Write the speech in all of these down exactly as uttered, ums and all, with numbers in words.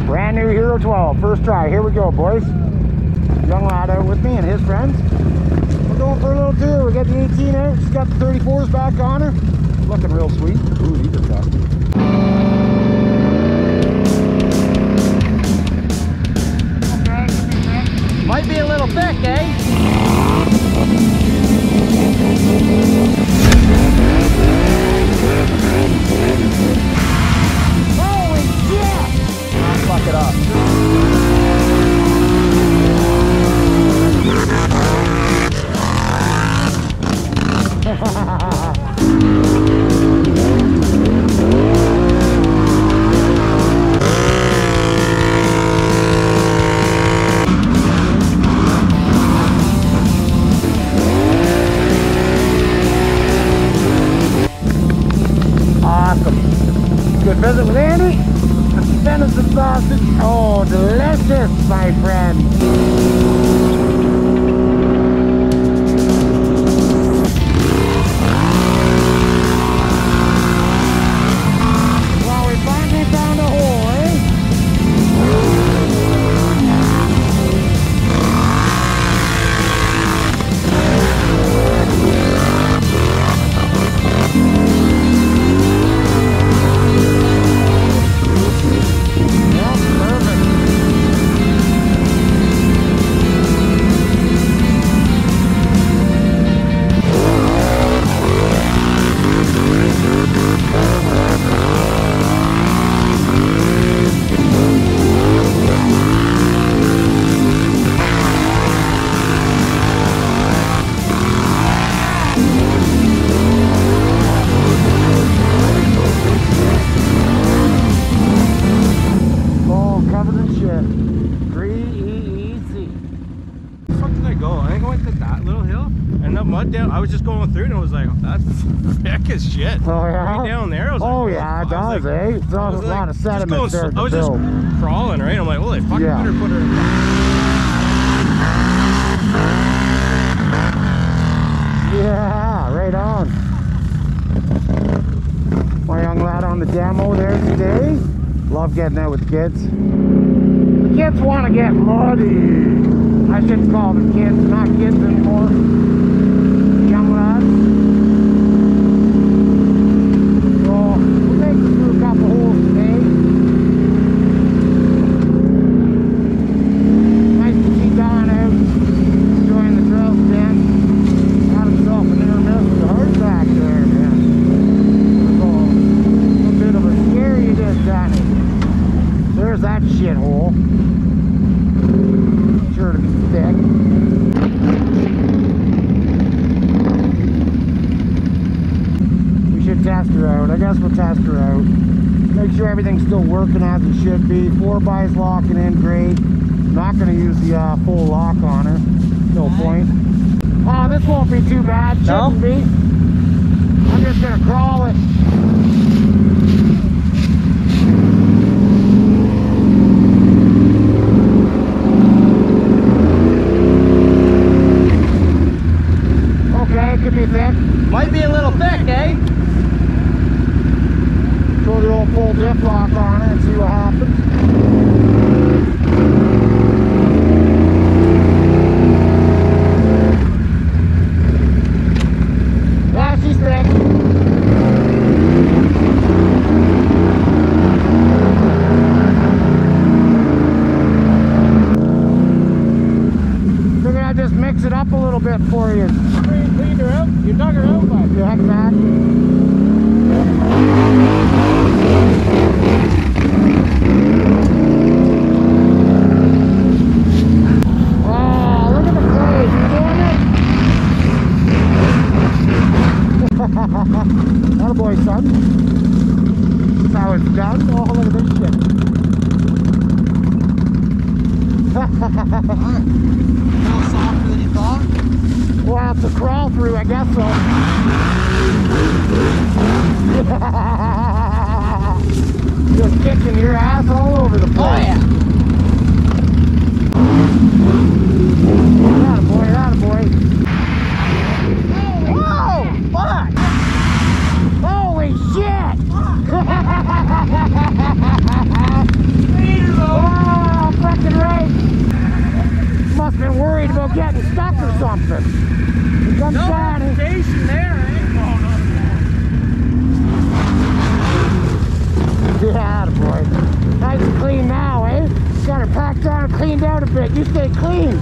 Brand new Hero twelve, first try. Here we go, boys. Young lad out with me and his friends. We're going for a little tour. We got the eighteen out. She's got the thirty-fours back on her. Looking real sweet. Ooh, these are tough. Okay. Might be a little thick, eh? Holy shit! I'll fuck it up. Awesome. Good visit with Andy. Venison sausage. Oh, delicious, my friend. Down, I was just going through and I was like, that's thick as shit. Oh yeah? Right down there. I was oh like, yeah, it does, like, eh? It's not a like, lot of sediment there to I was build. just crawling, right? I'm like, well, they fucking yeah. better put her. Yeah, right on. My young lad on the demo there today. Love getting out with the kids. The kids want to get muddy. I shouldn't call them kids, not kids anymore. Young lads. So we're making through a couple holes today. Nice to see Don out enjoying the trail stand. Got himself an near miss with the heart back there, man. So a bit of a scare you did, Danny. There's that shithole. Sure to be thick. Test her out. I guess we'll test her out. Make sure everything's still working as it should be. Four by's locking in great. Not going to use the uh, full lock on her. No point. Oh, this won't be too bad. Shouldn't no? be. I'm just going to crawl it. Okay, it could be thick. Might be a little thick, eh? Throw the old full diff lock on it and see what happens. Yeah, she's thick. Figured I'd just mix it up a little bit for you. You cleaned her out? You dug her out? But yeah, exactly. Oh, look at the blade. You doing it? Attaboy, son. That's how it's done. Oh, look at this shit. Alright. A little softer than you thought? Well, it's a crawl through, I guess so. Just kicking your ass all over the place. Oh, yeah. Attaboy, attaboy. Whoa! Fuck! Holy shit! Oh it. You stay clean.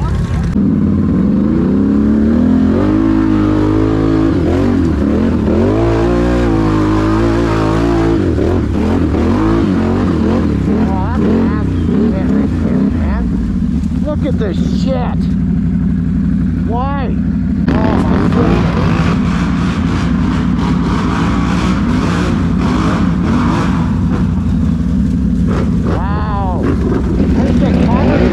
Look at this shit. Why? Oh my goodness. Wow. I think they call it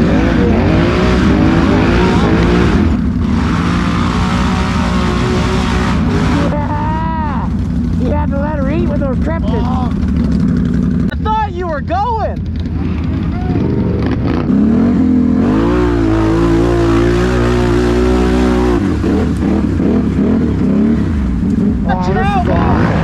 yeah. You had to let her eat with those cryptids. Oh. I thought you were going. Oh, this is awful.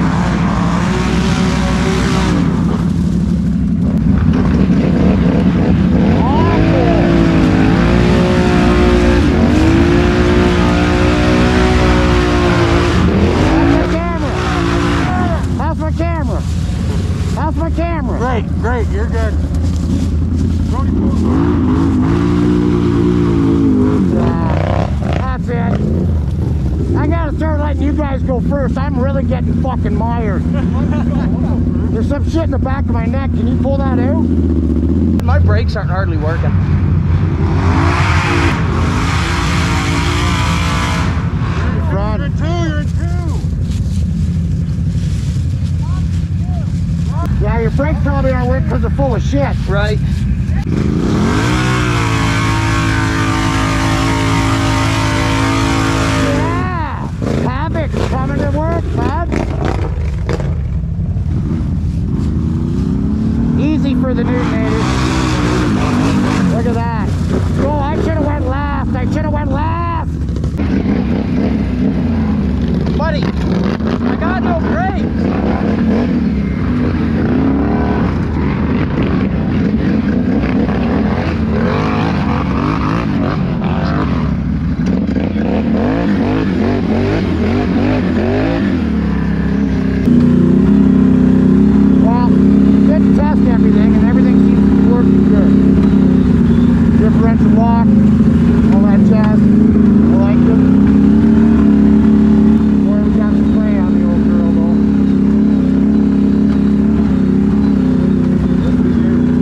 How's my camera? How's my camera? Great, great, you're good. Uh, that's it. I gotta start letting you guys go first. I'm really getting fucking mired. There's some shit in the back of my neck. Can you pull that out? My brakes aren't hardly working. You're in two, you're in two. Yeah, your brakes probably aren't working because they're full of shit. Right. Coming to work, bud. Easy for the Newtonators. Look at that. Oh, I should have went last. I should have went last. Buddy, I got no brakes. Well, didn't test everything, and everything seems to be working good. Differential lock, all that jazz. I like it. Boy, we got some play on the old girl, though. Yes, we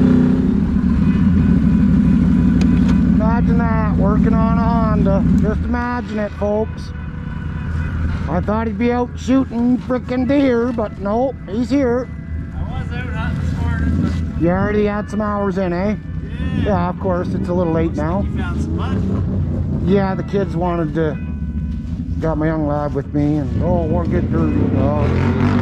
do. Imagine that, working on a Honda. Just imagine it, folks. I thought he'd be out shooting frickin' deer, but nope, he's here. I was out hunting this morning, but You already had some hours in, eh? yeah. Yeah, of course, it's a little late now. You found some mud. Yeah, the kids wanted to, got my young lad with me, and oh, we'll get dirty. Oh, geez.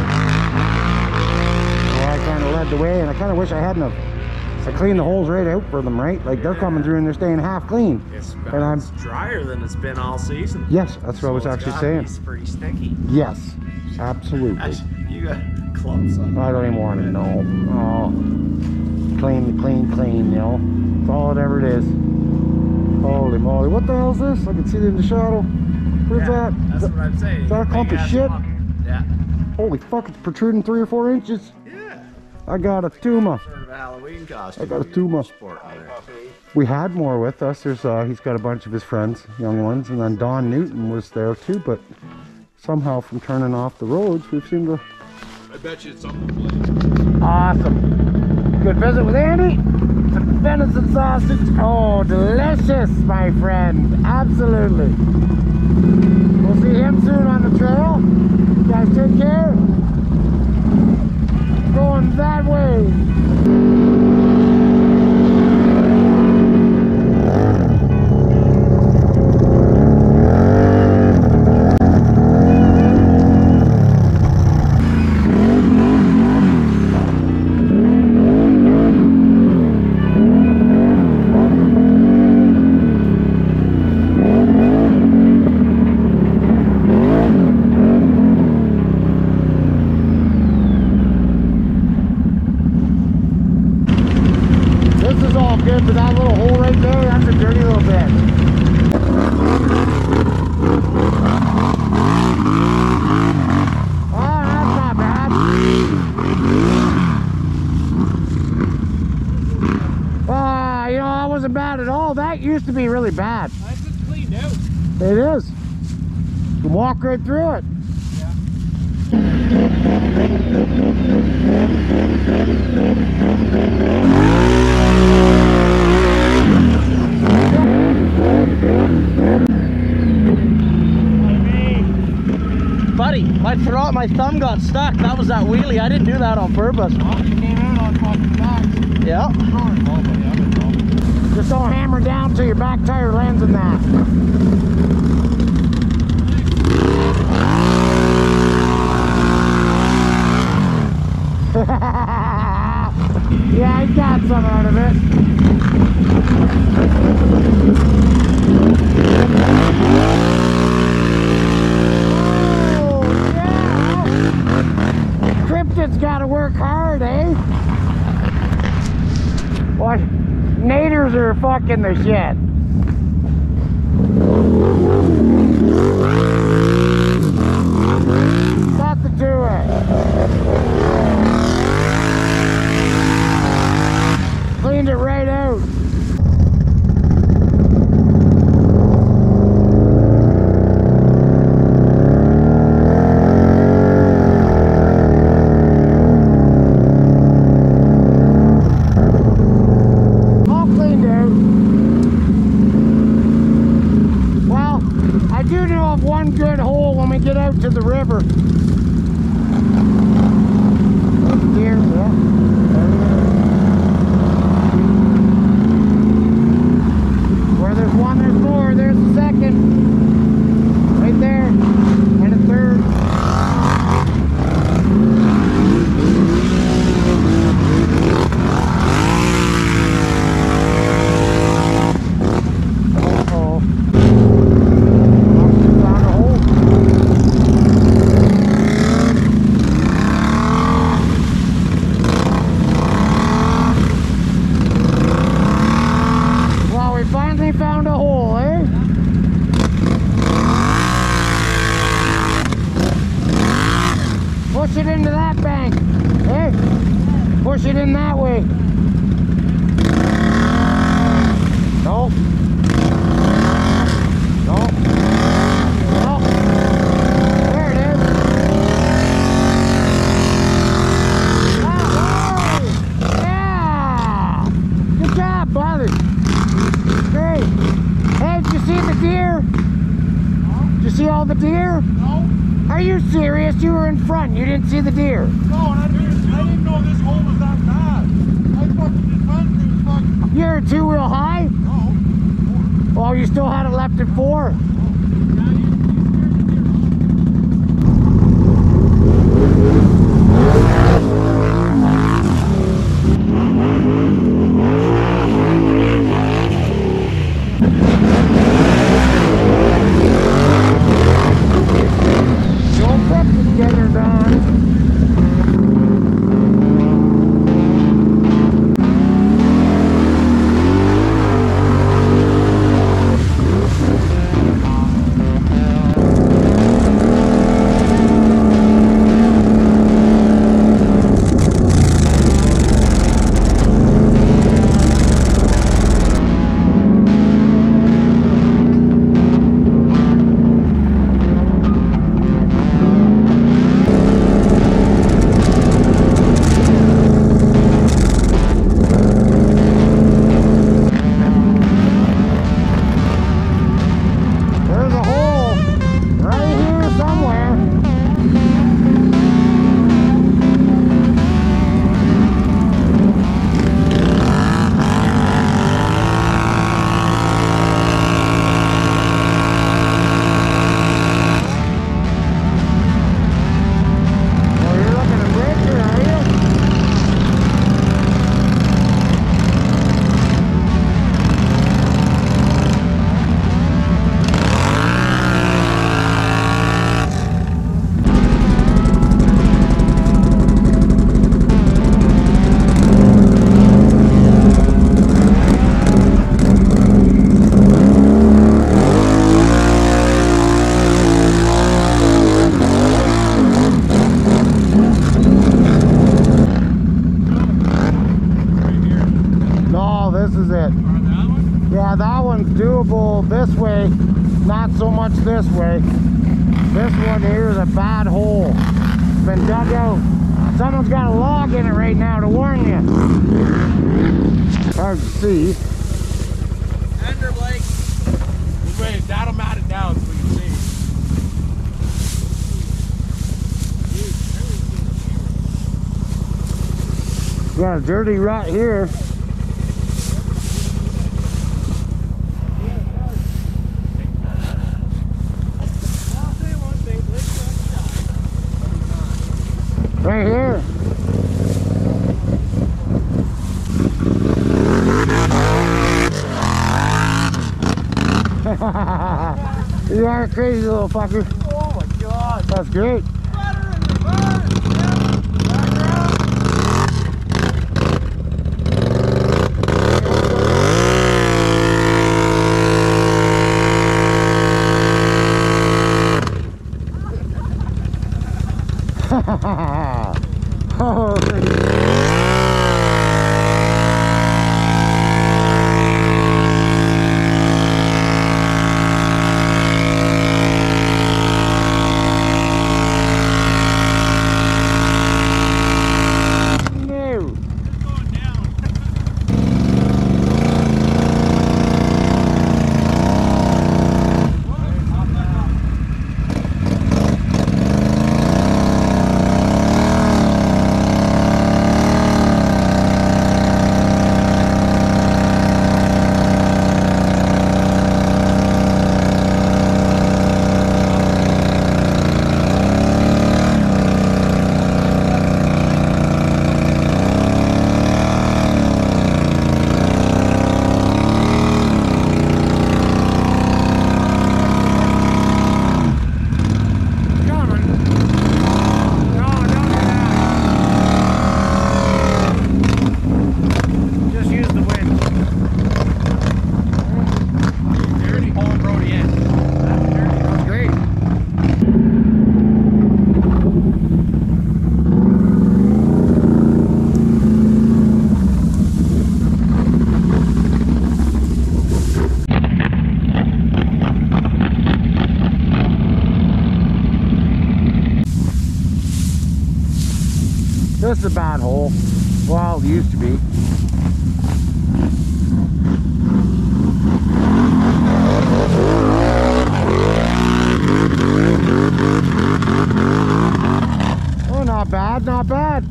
So I kind of led the way, and I kind of wish I hadn't have. I cleaned the holes right out for them, right? Like they're coming through and they're staying half clean. It's, And I'm- it's drier than it's been all season. Yes, that's what I was So it's actually gotta saying. be pretty sticky. Yes, absolutely. Actually, you got clumps on. I don't even want to know. Oh, clean, clean, clean, you know. That's all it ever is. Holy moly. What the hell is this? I can see it in the shadow. What is Yeah, that? That's Is what I'm saying. is that a clump of Big-ass shit? lump. Yeah. Holy fuck, it's protruding three or four inches. Yeah. I got a tuma. Sort of a Halloween costume. I got a tuma. Sport on there. We had more with us. There's uh, he's got a bunch of his friends, young ones, and then Don Newton was there too, but somehow from turning off the roads, we've seemed to... I bet you it's something to play. Awesome. Good visit with Andy. Some venison sausage. Oh, delicious, my friend. Absolutely. We'll see him soon on the trail. You guys take care. Going that way. Good, but that little hole right there, that's a dirty little bit. Oh, that's not bad. Ah, you know, wasn't bad at all. That used to be really bad. That's just cleaned out. It is. You walk right through it. Buddy, my throat, my thumb got stuck. That was that wheelie. I didn't do that on purpose. Oh, you came out on fucking back. Yeah. Just don't hammer down till your back tire lands in that. Yeah, I got some out of it. Oh, yeah. Cryptid's gotta work hard, eh? What? Naders are fucking the shit. Got to do it. Cleaned it right out. All cleaned out. Well, I do know of one good hole when we get out to the river. Deer, yeah. Where there's one, there's more. There's a second. Right there. And a third. Uh-oh. Found a hole. Well, we finally found a hole, eh? Push it into that bank, eh? Push it in that way. No. No. No. There it is. That way. Yeah. Good job, brother. Great. Hey, did you see the deer? Did you see all the deer? No, Are you serious? You were in front. You didn't see the deer. no, I didn't, I didn't know this hole was that bad. I fucking just went through fucking. You're two wheel high? No. Oh, you still had it left at four. Don't put the gators on. There's a hole right here somewhere. Oh, you're looking at Bridger, are you? Right here. No, this is it. Or that one? Yeah, that one's doable this way, not so much this way. This one here is a bad hole. It's been dug out. Someone's got a log in it right now to warn you. Hard to see. Ender Blake. Wait, that'll mat it down so you can see. Got a dirty rut here. Right here. You are a crazy little fucker. Oh my god. That's great. Oh, this is a bad hole. Well, it used to be. Oh, not bad, not bad.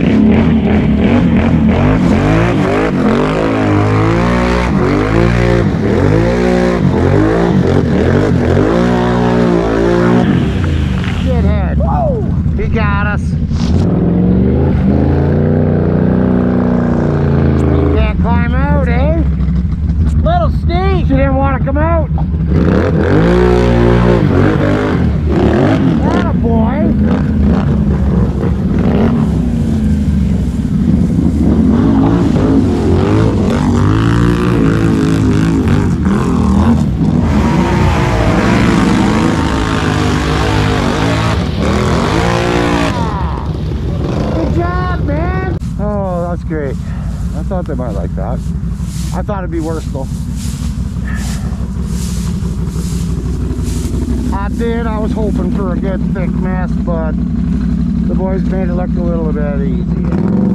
Shithead. Whoa! He got us. Can't climb out, eh? Little Steve. She didn't want to come out. Atta boy. Great. I thought they might like that. I thought it'd be worse though. I did. I was hoping for a good thick mess, but the boys made it look a little bit easy.